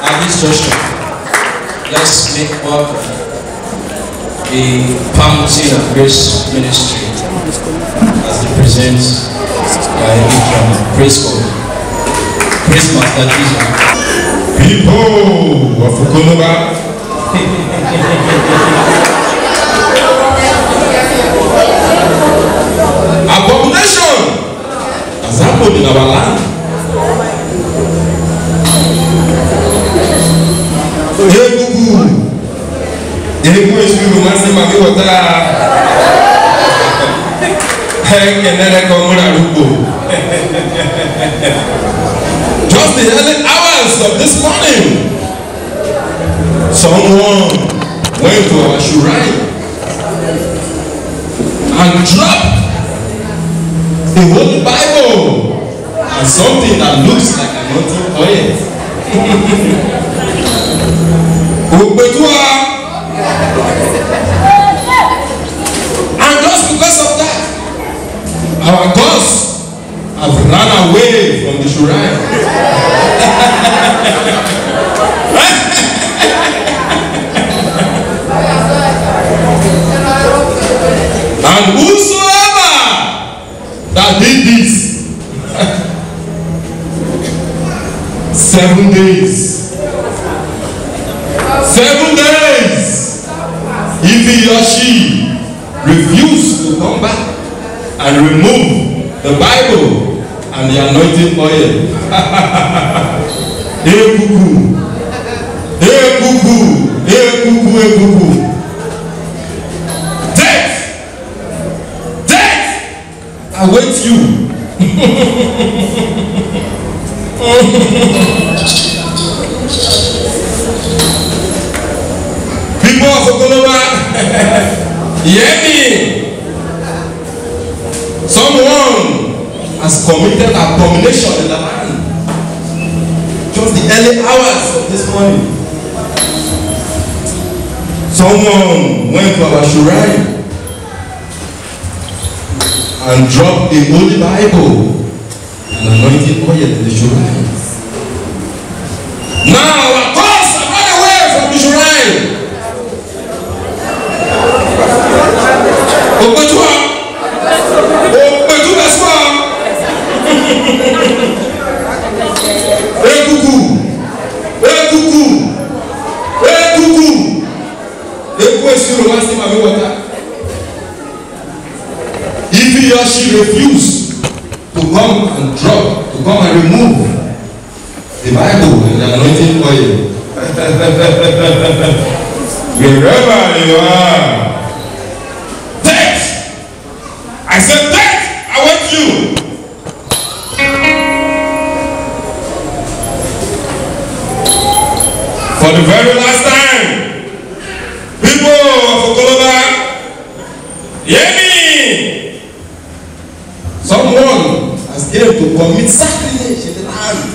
At this juncture, let's make welcome the Palmotine of Grace Ministry as it presents Praise God. Praise Master Jesus. People of Okonoba. Abomination has happened in our land. Egun esu ma se ma bi wota. Kenere ko mura rugo. Just the early hours of this morning, someone went to our shrine and dropped the Holy Bible and something that looks like anointing oil. And just because of that, our gods have run away from the shrine. And whosoever that did this 7 days, 7 days, if he or she refuse to come back and remove the Bible and the anointing oil. Hey cuckoo, hey cuckoo, hey cuckoo, hey cuckoo. Death awaits you. People of Okonoba, hear me. Someone has committed abomination in the land. Just the early hours of this morning, someone went to our shrine and dropped a Holy Bible and anointing oil in the shrine. Now our cause are run away from the shrine. If he or she refuse to come and drop, to come and remove the Bible and the anointing oil, wherever you are, death! I said death! I want you! For the very last time, people of Okonoba, hear me! Someone has came to commit sacrilege in the land.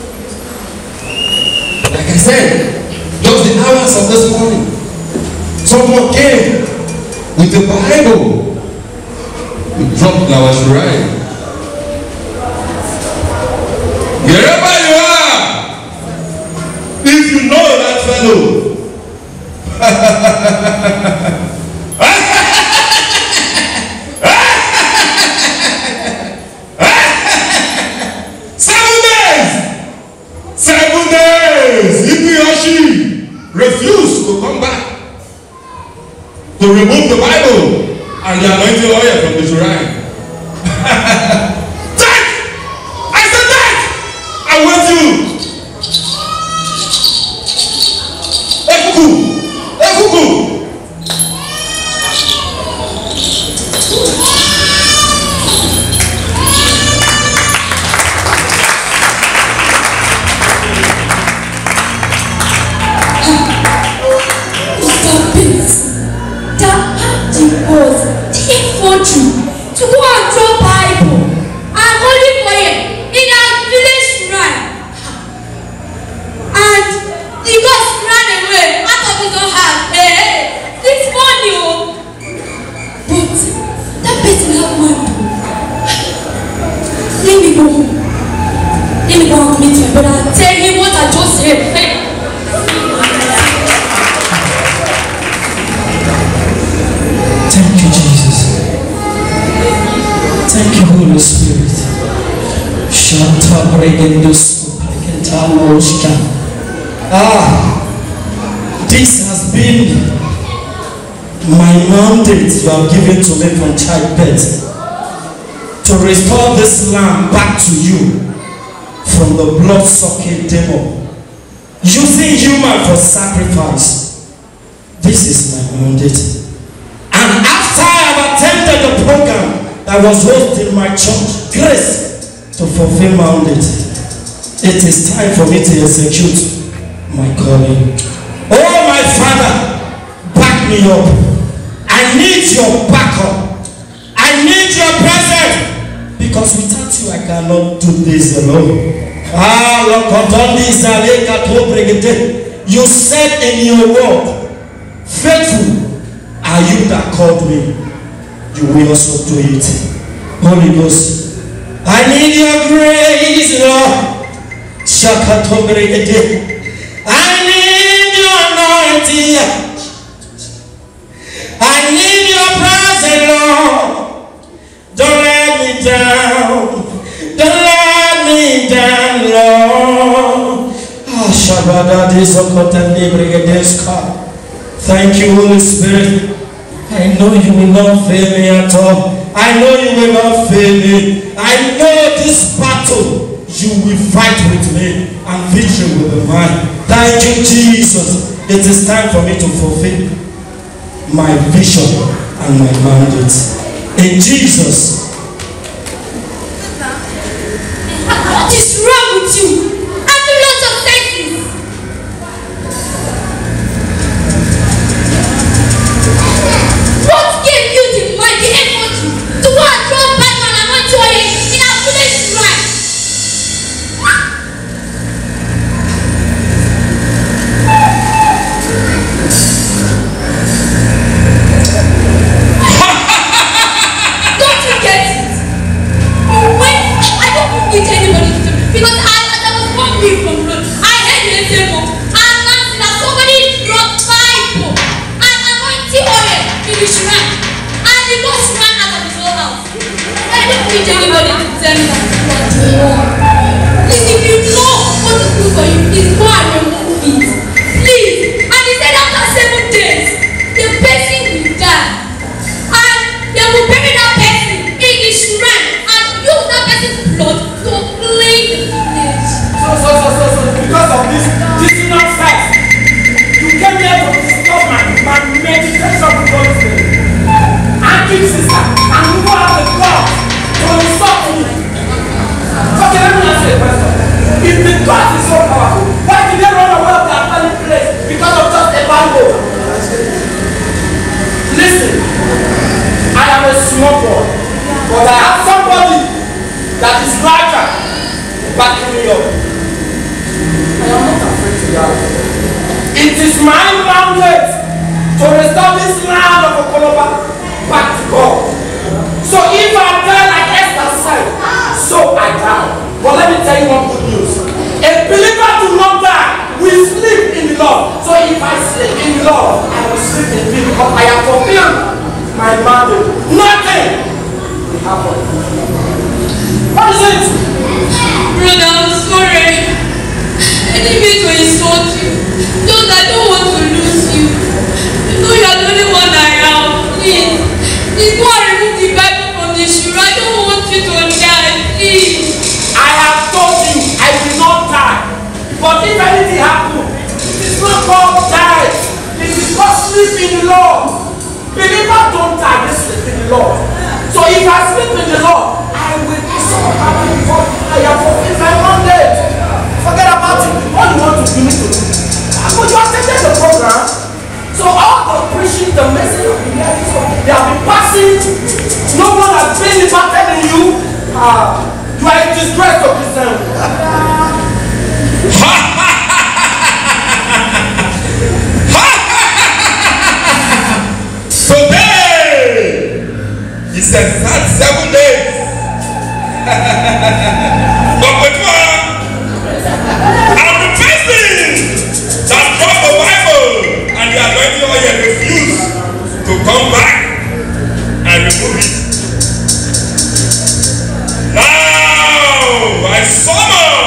Like I said, just the hours of this morning, someone came with the Bible to drop in our shrine. Wherever you are, if you know that fellow, 7 days, if he or she refuse to come back to remove the Bible and the anointing oil from the shrine. Death! I said death! I want you! Ekuku! Ekuku! To go and draw Bible and holy oil in our village shrine, and the gods ran away out of the This has been my mandate you have given to me from childbirth, to restore this land back to you from the blood-sucking devil, using human for sacrifice. This is my mandate. And after I have attended the program that was hosted in my church, Grace, to fulfill my mandate, it is time for me to execute my calling. Oh my Father, back me up. I need your backup. I need your presence, because without you I cannot do this alone. You said in your word, faithful are you that called me. You will also do it. Holy Ghost, I need your grace, Lord. I need your anointing. I need your presence, Lord. Don't let me down. Don't let me down, Lord. Thank you, Holy Spirit. I know you will not fail me at all. I know you will not fail me. I know this battle you will fight with me, and victory will be mine. Thank you, Jesus. It is time for me to fulfill my vision and my mandate. In Jesus. What is wrong with you? I do lots of things. What gave you the mighty energy to go and draw back and anoint your head in our village right? Don't you get it? I don't need anybody to do it, because as I was walking from road, I heard the demo and announced that somebody dropped Bible and anointing oil in the shrine, and the Lord ran out of his own house. I don't need anybody to tell me that what you want. Please, if you know what is good for you, please go and remove it. Please. And he said after 7 days, the person will die, and they will bury that person in the shrine and use that person's blood to clean the village. So, because of this is not fact. You came here to discuss my meditation with God's name. And big sister, and you go have the God to insult me. Okay, let me ask you a question. If the God is so powerful, why did they run away of their family place because of just a Bible? Listen, I am a small boy, but I have somebody that is larger backing me up. I am not afraid to die. It is my mandate to restore this land of Okoloba back to God. So if I die like Esther said, so I die. But let me tell you one good news. A believer do not die. We sleep in the Lord. So if I sleep in the Lord, I will sleep in Him, because I have fulfilled my mandate. Nothing will happen. What is it? Brother, I'm sorry. I didn't mean to insult you. Just I don't want to lose you. You know you are the only one I have. Please. Please go and remove the Bible from the shoe. I don't want you to die. Please. I have told you I will not die. But if anything happens, it is not called die. It is called sleep in the Lord. Believers don't die, they sleep in the Lord. So if I sleep in the Lord, I will do something happen before I have fulfilled my mandate. Forget about it. All you want to do is to do. But you attended the program. So all the preaching, the message of the hearing, so they have been passing. No one has been imparted in you. You are a disgrace to Christian. Today is exact 7 days. But which one? And the person that brought the Bible and the anointing oil refused to come back and remove it. Now I summon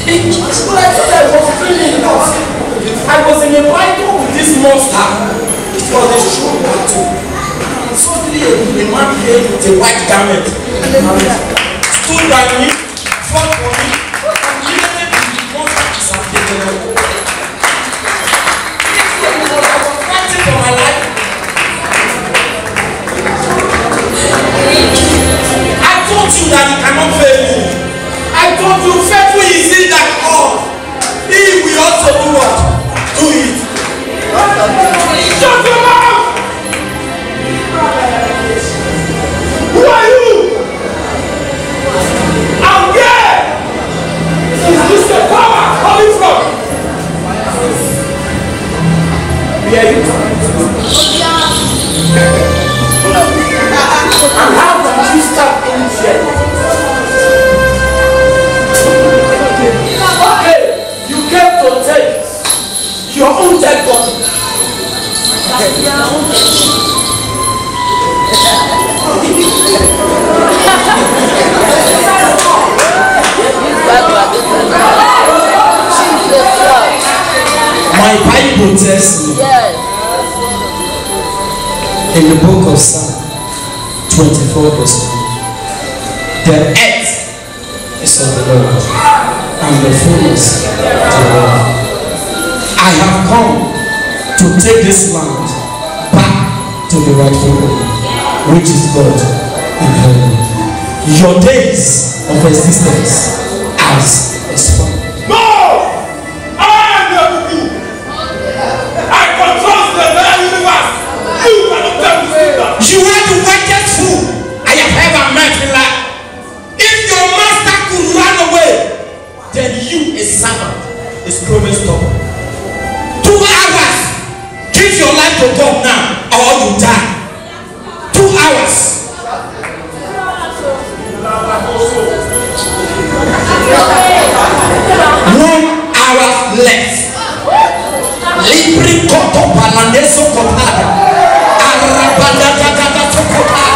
But I thought I was feeling lost. I was in a battle with this monster. It was a strong battle. And suddenly a man came with a white garment and stood by me, fought for me, and immediately the monster disappeared. I was fighting for my life. I told you that you cannot fail me. I told you faithful is he that all. He will also do what? Do it. Shut your mouth! Who are you? I'm here! Is this the power coming from? Where are you coming from? And how can you stop in here? Okay, you came to take your own dead body. My Bible tells me in the book of Psalm 24 verse 1, the earth is of the Lord and the fullness thereof. I have come to take this land back to the rightful owner, which is God in heaven. Your days of existence as expired. No! I am your king. I control the entire universe. You cannot tell me that. You are the wickedest fool I have ever met in life. If your master could run away, then you, a servant, is promised stubborn. 2 hours. Give your life to God now, or you die. 2 hours. 1 hour left. Libri koto balaneso kotada. Arabada gada tokotada.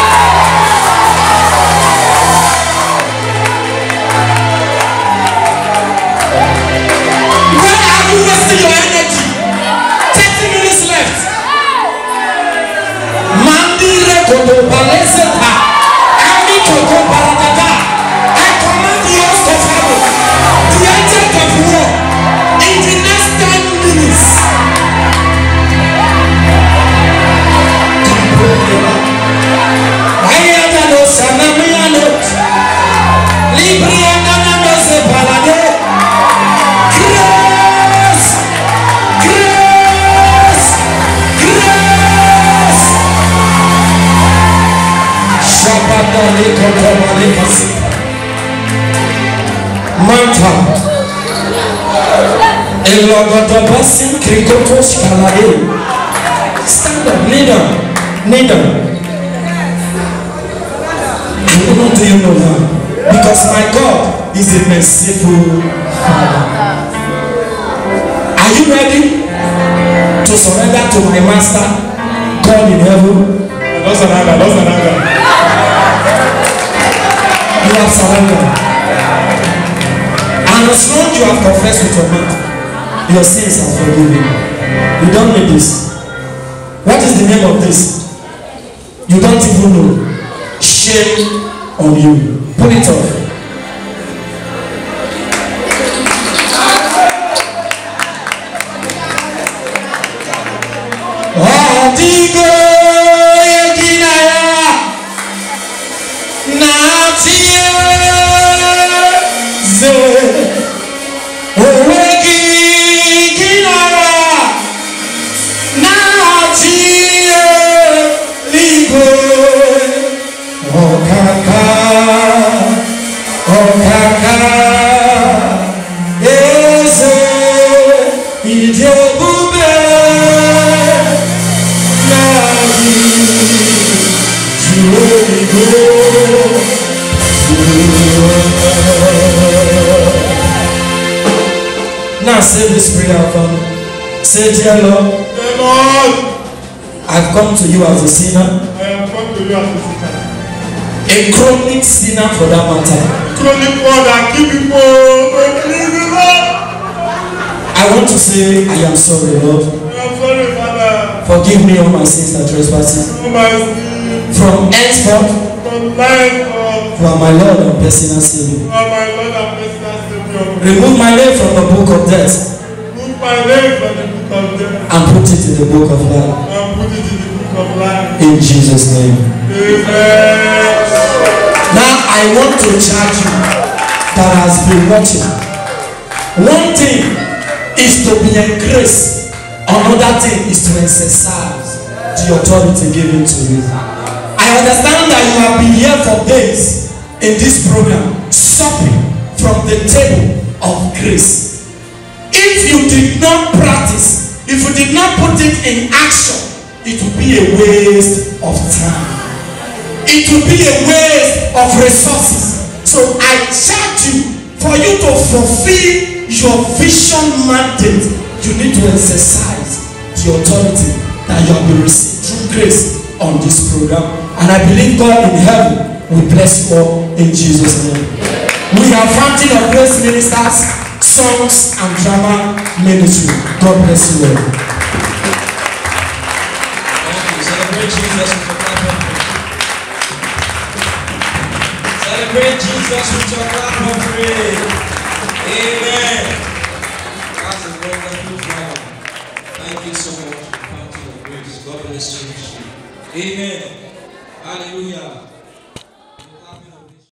Where are you wasting your energy? 30 minutes left. Mandire koto baleseta. Ami koto baradada. I command the host of heaven, the agent of war, in the next 10 minutes. Manta Elogodobasim Krikotos Kalade. Stand up, kneel down, kneel down. Do you know that? Because my God is a merciful Father. Are you ready to surrender to my master, God in heaven? Don't surrender. You have surrendered. And as long as you have confessed with your mouth, your sins are forgiven. You don't need this. What is the name of this? You don't even know. Shame on you. Put it off. Now say this prayer for me. Say, dear Lord, I've come to you as a sinner. I have come to you as a sinner. A chronic sinner for that matter. Chronic one that keep people. say, I am sorry, Lord. I'm sorry, Father. Forgive me all my sins and trespasses. For my sin, From henceforth, from life of, you are my Lord and personal Savior. for my Lord and personal Savior. Remove my name from the book of death Put my name from the book of death and put it in the book of life. and put it in the book of life. In Jesus' name. Amen. Now I want to charge you that has been watching. One thing is to be engraced. Another thing is to exercise the authority given to you. I understand that you have been here for days in this program, supping from the table of grace. If you did not practice, if you did not put it in action, it will be a waste of time. It will be a waste of resources. So I charge you, for you to fulfill your vision mandate, you need to exercise the authority that you have been received through grace on this program. And I believe God in heaven will bless you all in Jesus' name. We are Fountain of Grace Ministers, Songs and Drama Ministry. God bless you all. Thank you. Celebrate Jesus with your clap offering. Celebrate Jesus with your clap offering. Amen. That's a wonderful flower. Thank you so much, Fountain of Grace. God bless you. Amen. Hallelujah.